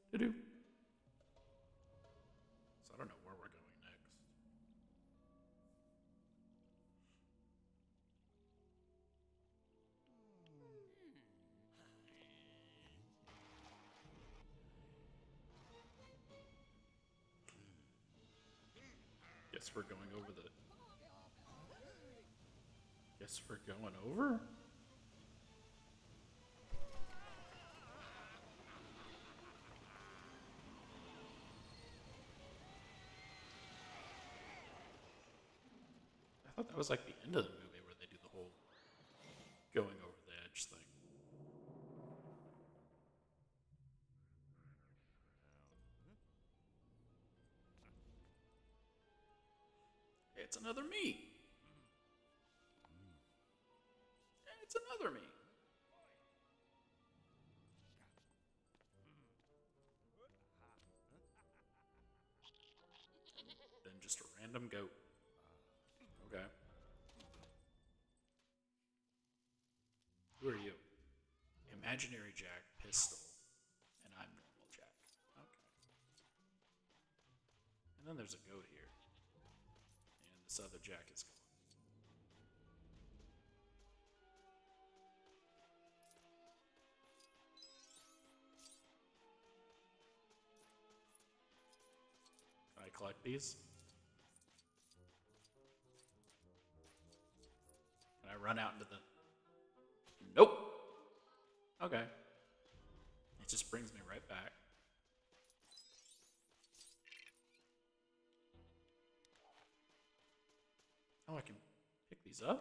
Do-do. So I don't know where we're going next. Guess we're going over the. Guess we're going over? I thought that was like the end of the movie where they do the whole going over the edge thing. It's another me. It's another me. Then just a random goat. Okay. Who are you? Imaginary Jack, pistol, and I'm normal Jack. Okay. And then there's a goat here, and this other Jack is gone. Can I collect these? Can I run out into the? Nope. Okay. It just brings me right back. Oh, I can pick these up?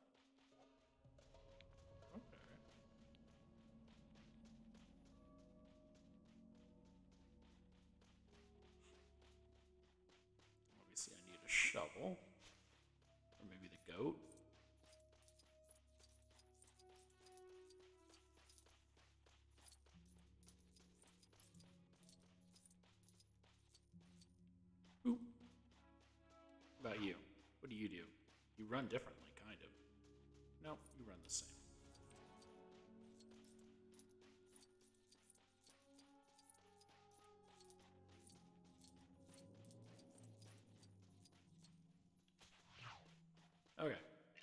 Okay. Obviously, I need a shovel. Or maybe the goat. Ooh. What about you? What do? You run differently, kind of. No, you run the same. Okay.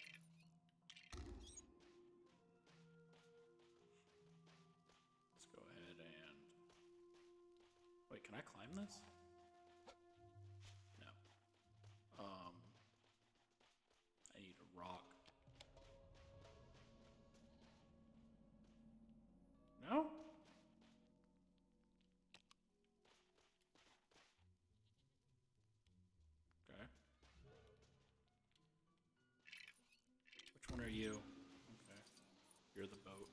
Let's go ahead and. Wait, can I climb this? No. I need a rock. No? Okay. Which one are you? Okay. You're the boat.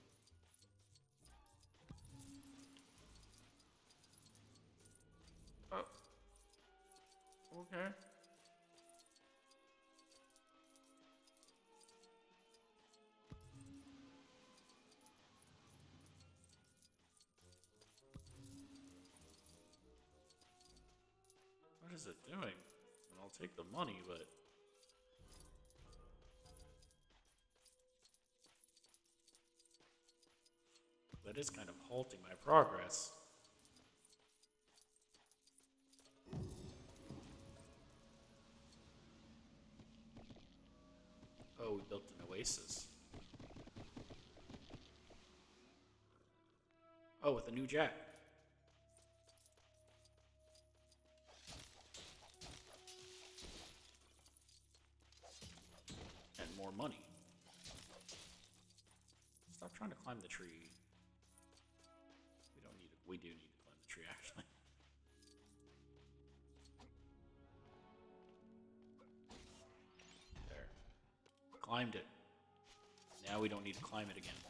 Oh. Okay. What is it doing? And I'll take the money, but that is kind of halting my progress. Oh, we built an oasis. Oh, with a new jack. And more money. Stop trying to climb the tree. We don't need to. We do need to climb the tree, actually. There. Climbed it. Now we don't need to climb it again.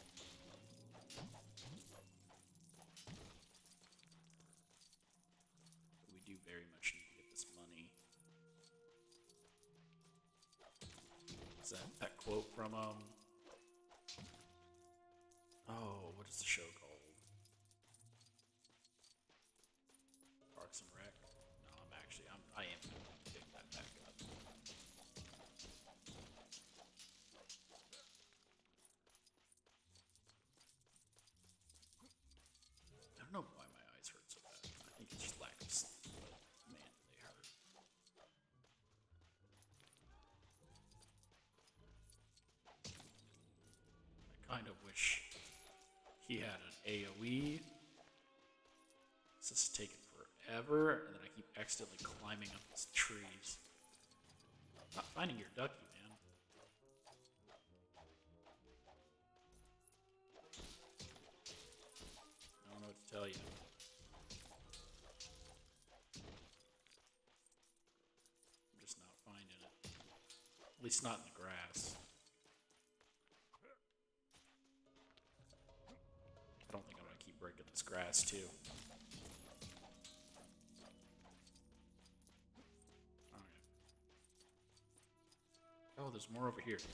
But we do very much need to get this money. Is that quote from oh, what is the show called? Parks and Rec? No, I am gonna pick that back up. I don't know why my eyes hurt so bad. He had an AoE. This is taking forever, and then I keep accidentally climbing up these trees. Not finding your ducky, man. I don't know what to tell you. I'm just not finding it. At least not in the grass. I don't think I'm gonna keep breaking this grass too. Oh, there's more over here.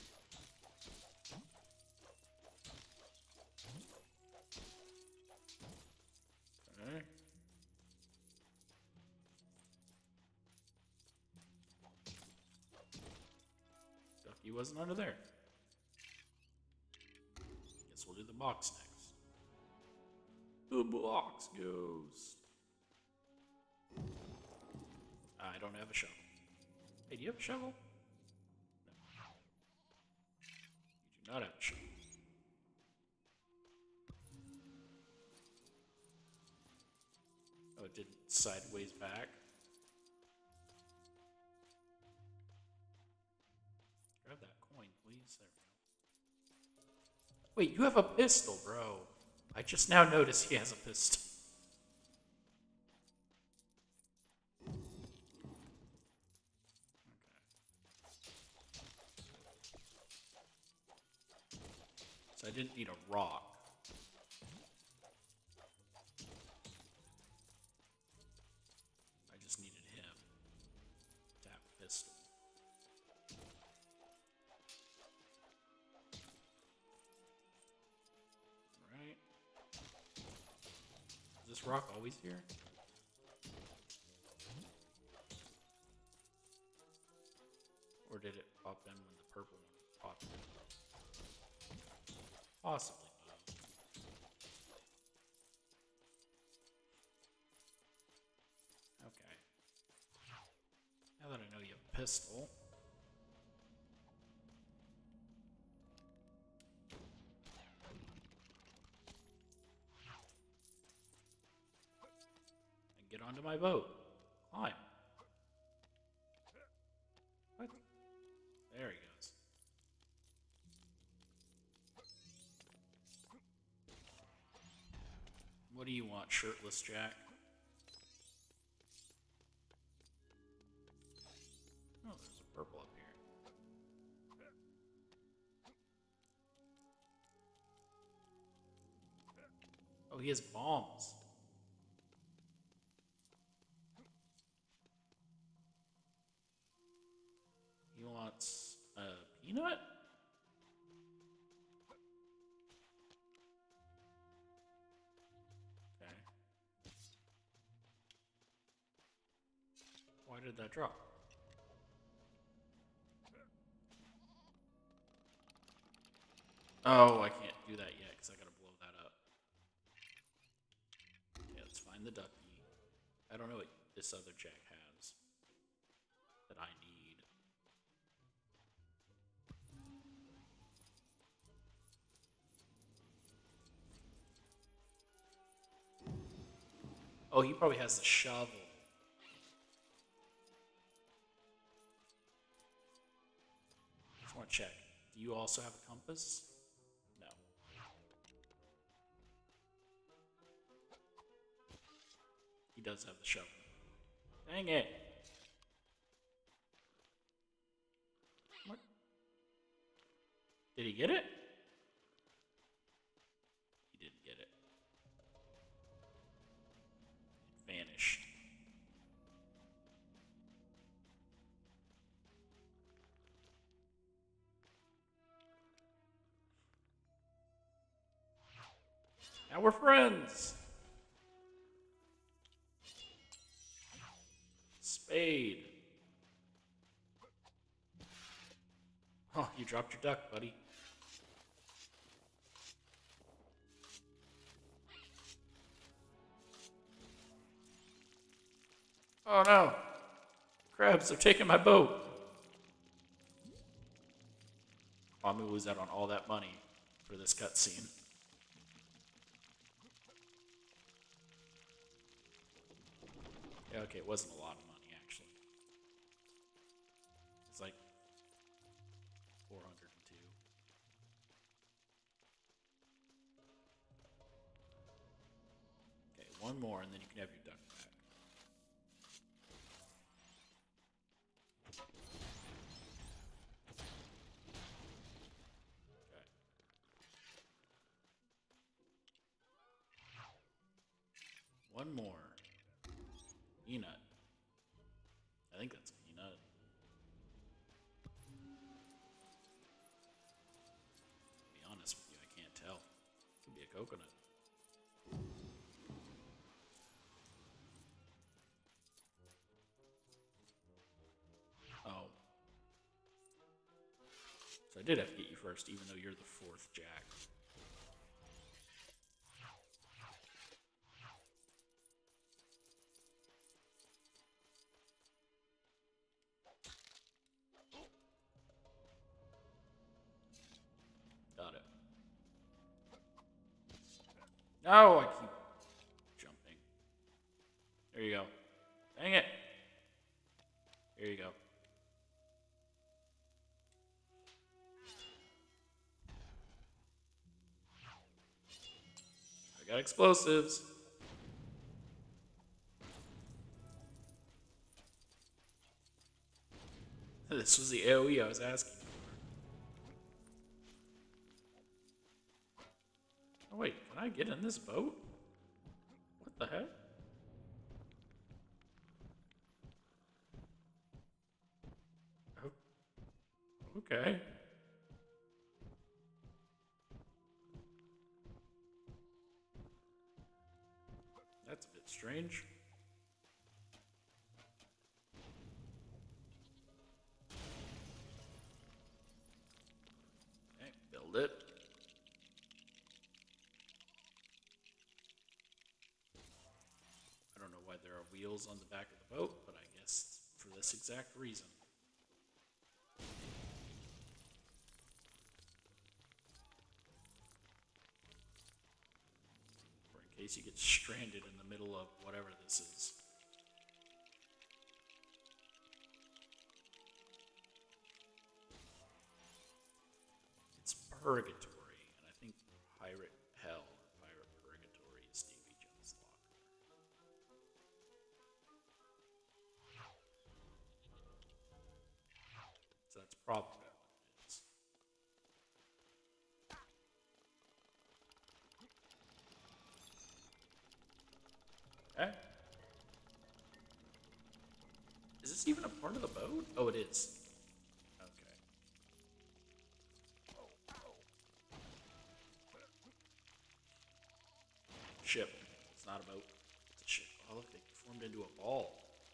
Okay. Ducky wasn't under there. Guess we'll do the box next. The box goes. I don't have a shovel. Hey, do you have a shovel? Not have a shovel. Oh, it did sideways back. Grab that coin, please. There we go. Wait, you have a pistol, bro. I just now noticed he has a pistol. So I didn't need a rock. I just needed him to have a pistol. Right. Is this rock always here? Or did it pop in when the purple one popped in? Possibly both. Okay. Now that I know you have a pistol. And get onto my boat. Climb. What? There he goes. What do you want, shirtless Jack? Oh, there's a purple up here. Oh, he has bombs. He wants a peanut? Why did that drop? Oh, I can't do that yet because I gotta blow that up. Yeah, let's find the ducky. I don't know what this other Jack has that I need. Oh, he probably has the shovel. Just want to check. Do you also have a compass? No. He does have the shovel. Dang it. What? Did he get it? He didn't get it. It vanished. Now we're friends. Spade. Oh, you dropped your duck, buddy. Oh no. Crabs are taking my boat. Oh, I'm gonna lose out on all that money for this cutscene. Yeah, okay, it wasn't a lot of money, actually. It's like 402. Okay, one more, and then you can have your duck back. Okay. One more. Peanut. I think that's peanut. To be honest with you, I can't tell. Could be a coconut. Oh. So I did have to get you first, even though you're the fourth jack. Got it. No, I keep jumping. There you go. Dang it. Here you go. I got explosives. This was the AoE I was asking for. Oh wait, can I get in this boat? What the heck? Oh, okay. That's a bit strange. Okay, build it. I don't know why there are wheels on the back of the boat, but I guess for this exact reason. Or in case you get stranded in the middle of whatever this is. It's Purgatory, and I think Pirate Hell or Pirate Purgatory is Davy Jones' locker. So that's probably what it is. Okay. Is this even a part of the boat? Oh, it is. Okay. Ship. It's not a boat. It's a ship. Oh, look, they formed into a ball.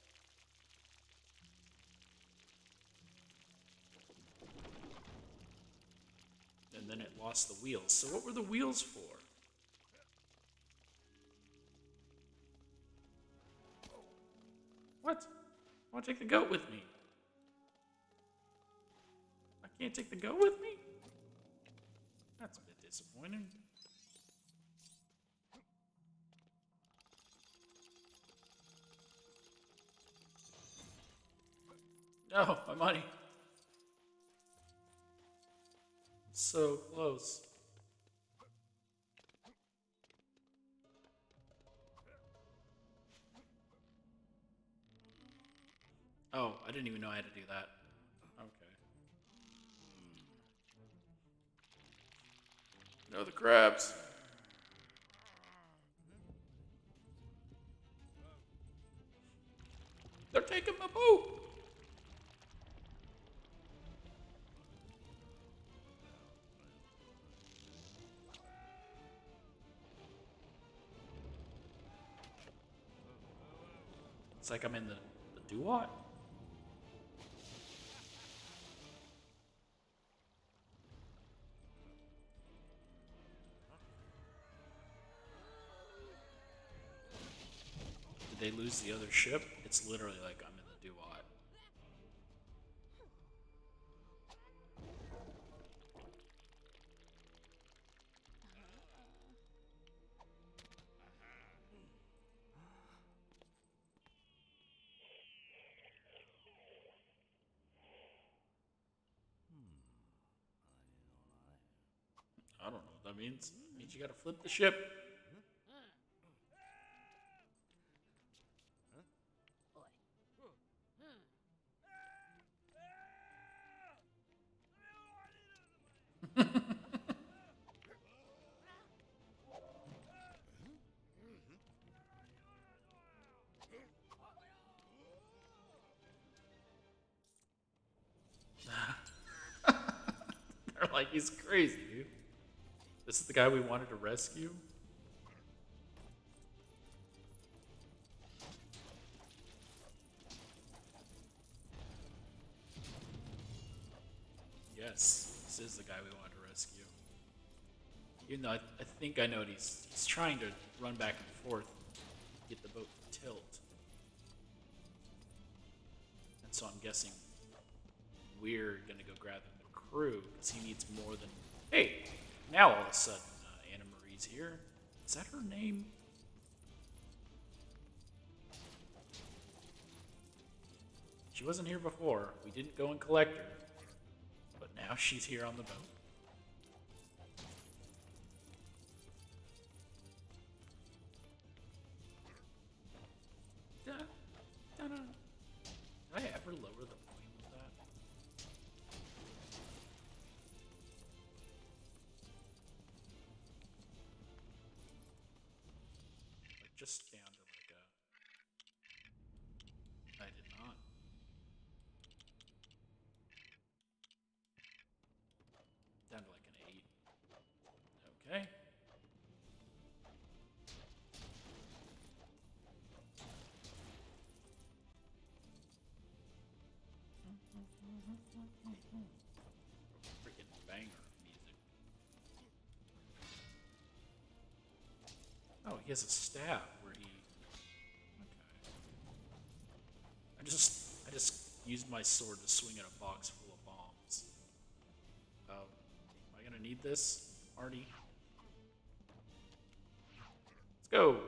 And then it lost the wheels. So what were the wheels for? What? I want to take the goat with me. I can't take the goat with me? That's a bit disappointing. No, my money. So close. Oh, I didn't even know I had to do that. Okay. No, the crabs. They're taking my boat. It's like I'm in the Duat. Did they lose the other ship? It's literally like I'm in the Duat. I don't know what that means. It means you gotta flip the ship. They're like, he's crazy, dude. This is the guy we wanted to rescue? Yes, this is the guy we wanted to rescue. Even though I think I know what he's trying to run back and forth, get the boat to tilt. And so I'm guessing we're gonna go grab him the crew because he needs more than. Hey, now all of a sudden Anna Marie's here. Is that her name? She wasn't here before. We didn't go and collect her, but now she's here on the boat. Did I ever lower the volume of that? Like just down to like a. I did not. Down to like an 8. Okay. Freaking banger of music. Oh, he has a staff where he. Okay. I just used my sword to swing at a box full of bombs. Am I gonna need this, Marty? Let's go.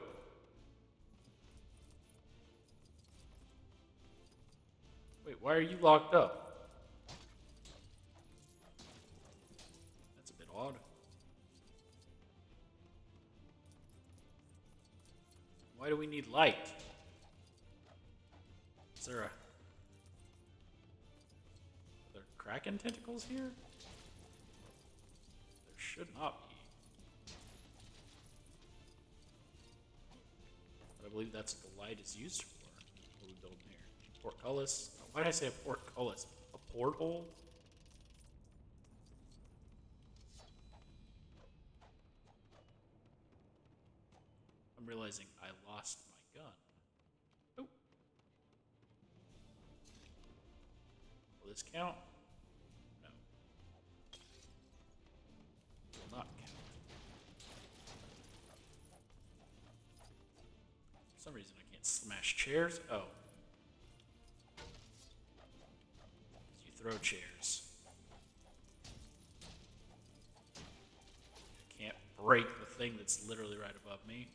Wait, why are you locked up? That's a bit odd. Why do we need light? Is there are there Kraken tentacles here? There should not be. But I believe that's what the light is used for. What are we building here? Portcullis? Why did I say a portcullis? A porthole? I'm realizing I lost my gun. Oh. Will this count? No. Will not count. For some reason I can't smash chairs. Oh. You throw chairs. I can't break the thing that's literally right above me.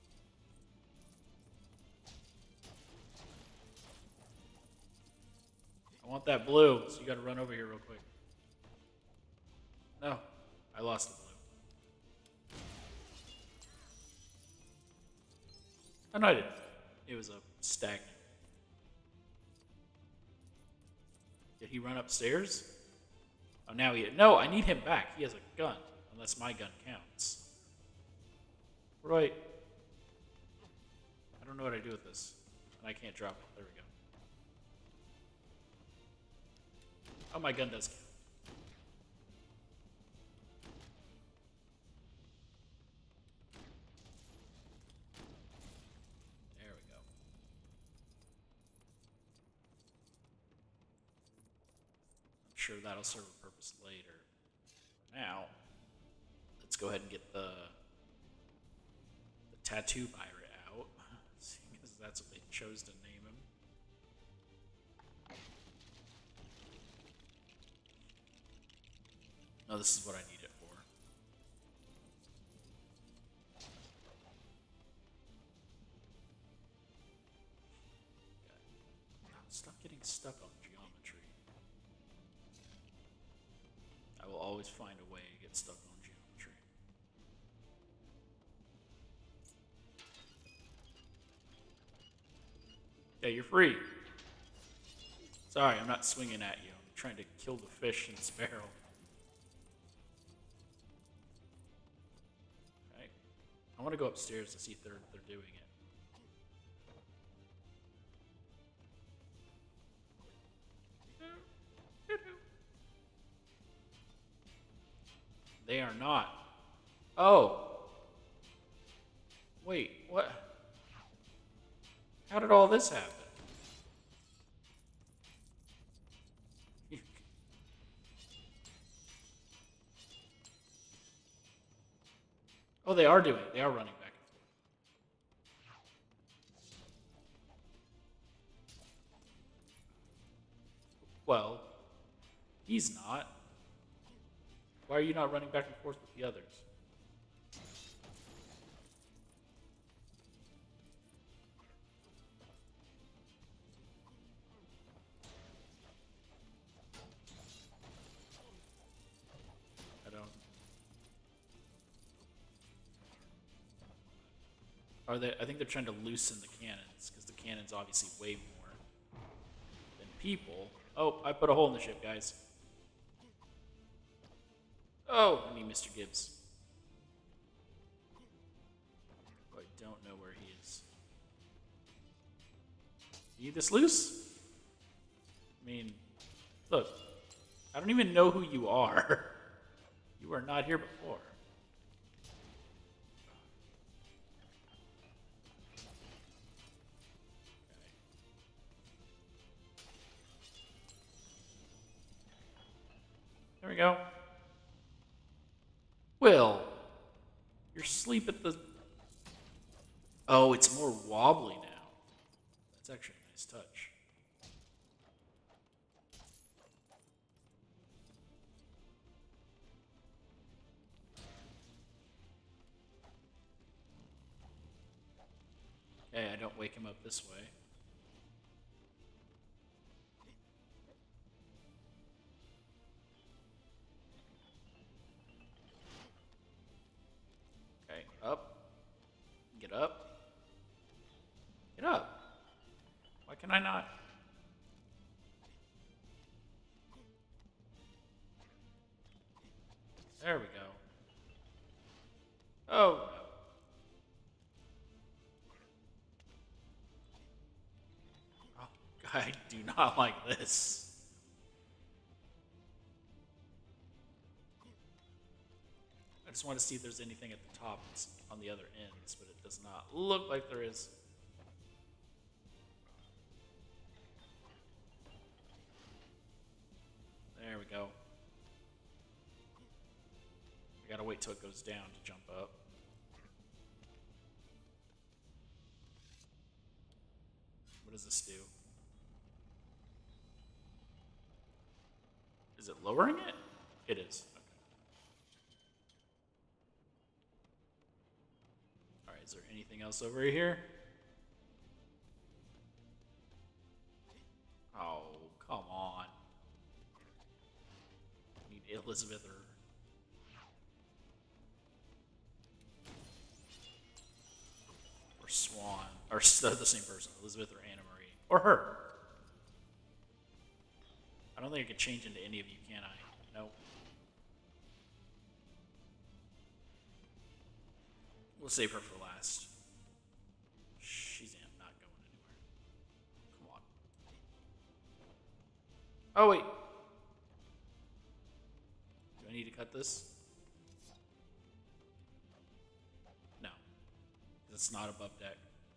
I want that blue, so you gotta run over here real quick. No, I lost the blue. Oh, no, I didn't. It was a stagnant. Did he run upstairs? Oh, now he. No, I need him back. He has a gun, unless my gun counts. Right. I don't know what I do with this, and I can't drop it. There we go. Oh, my gun does count. There we go. I'm sure that'll serve a purpose later. For now, let's go ahead and get the tattoo pirate out, because that's what they chose to name him. No, this is what I need it for. Okay. Stop getting stuck on geometry. I will always find a way to get stuck on geometry. Yeah, you're free. Sorry, I'm not swinging at you. I'm trying to kill the fish in this barrel. Okay. I want to go upstairs to see if they're doing it. They are not. Oh. Wait, what? How did all this happen? Oh, they are doing it. They are running back and forth. Well, he's not. Why are you not running back and forth with the others? I don't. Are they? I think they're trying to loosen the cannons because the cannons obviously weigh more than people. Oh, I put a hole in the ship, guys. Oh, I mean Mr. Gibbs. Oh, I don't know where he is. You need this loose? I mean, look, I don't even know who you are. You were not here before. There we go. Will, you're asleep at the... Oh, it's more wobbly now. That's actually a nice touch. Hey, I don't wake him up this way. Okay, up. Get up. Get up. Why can I not? There we go. Oh, no. Oh, I do not like this. I just want to see if there's anything at the top that's on the other ends, but it does not look like there is. There we go. I gotta wait till it goes down to jump up. What does this do? Is it lowering it? It is. Okay. Alright, is there anything else over here? Oh, come on. I need Elizabeth or Swan. Or the same person. Elizabeth or Anna Marie. Or her. I don't think I can change into any of you, can I? Nope. We'll save her for last. She's not going anywhere. Come on. Oh, wait. Do I need to cut this? No. It's not above deck.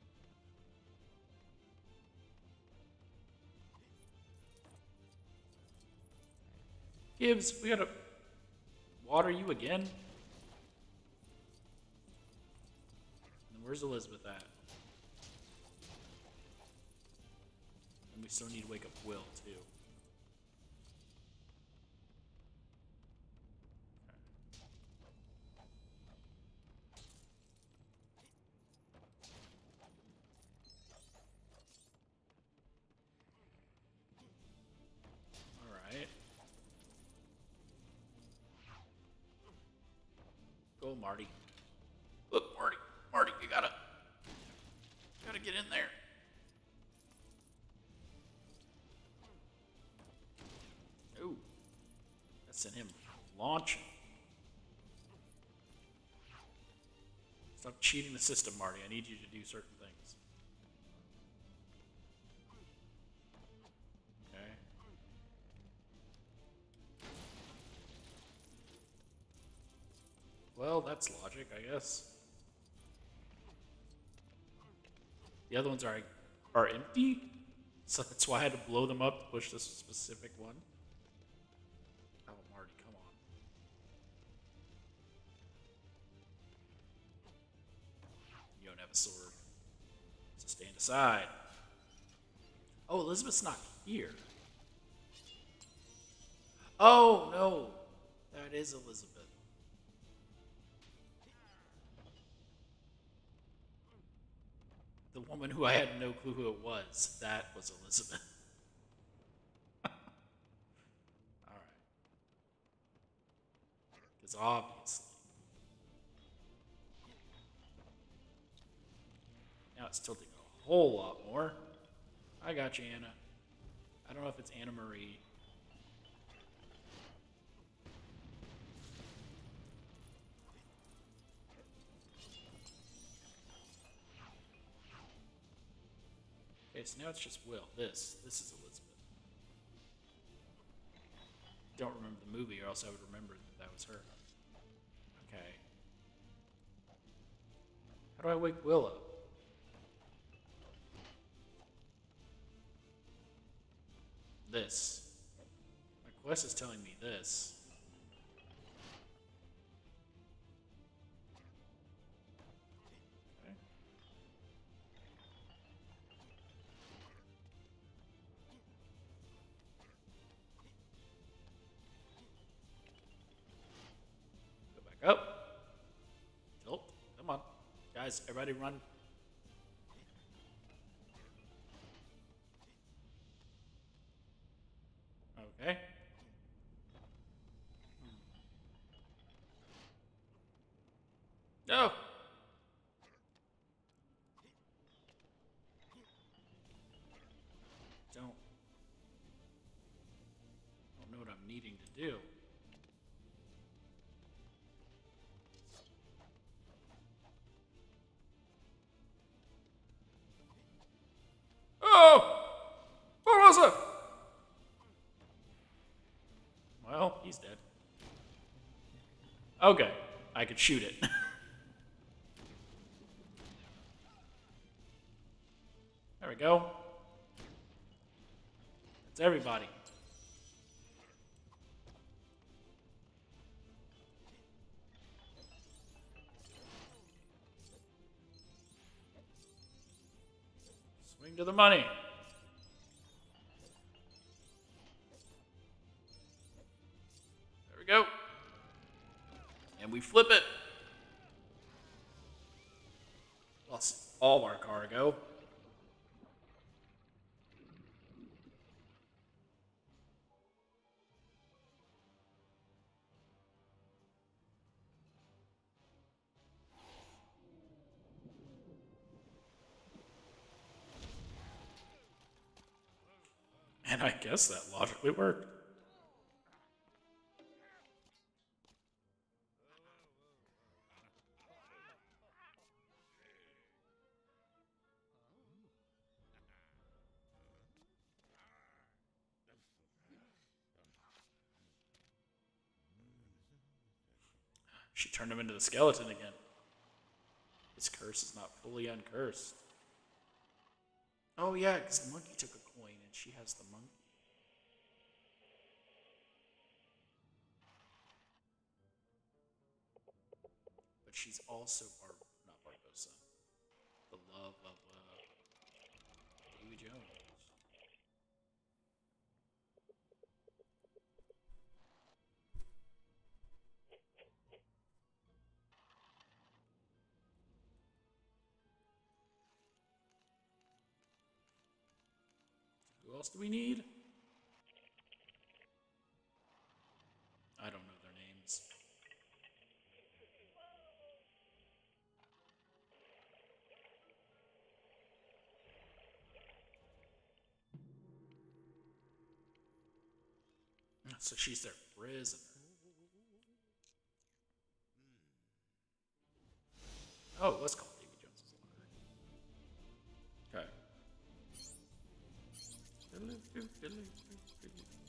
Gibbs, we gotta water you again? And where's Elizabeth at? And we still need to wake up Will, too. Alright. Go, Marty. Look, Marty. Marty, you gotta get in there. Send him launching. Stop cheating the system, Marty. I need you to do certain things. Okay. Well, that's logic, I guess. The other ones are empty, so that's why I had to blow them up to push this specific one. Oh, Marty, come on. You don't have a sword, so stand aside. Oh, Elizabeth's not here. Oh, no. That is Elizabeth. The woman who I had no clue who it was. That was Elizabeth. Alright. Because obviously. Now it's tilting a whole lot more. I got you, Anna. I don't know if it's Anna Marie. Okay, so now it's just Will. This is Elizabeth. Don't remember the movie, or else I would remember that was her. Okay. How do I wake Will up? This. My quest is telling me this. Okay. Go back up. Tilt. Come on. Guys, everybody run. Okay. No! Don't know what I'm needing to do. Oh! What was it? Well, he's dead. Okay. I could shoot it. There we go. That's everybody. Swing to the money. There we go. And we flip it. Lost all of our cargo. And I guess that logically worked. She turned him into the skeleton again. His curse is not fully uncursed. Oh yeah, because the monkey took a coin and she has the monkey. But she's also not Barbosa. The love of Davy Jones. Who else do we need? I don't know their names. So she's their prisoner. Oh, let's call Davy Jones's locker. Okay.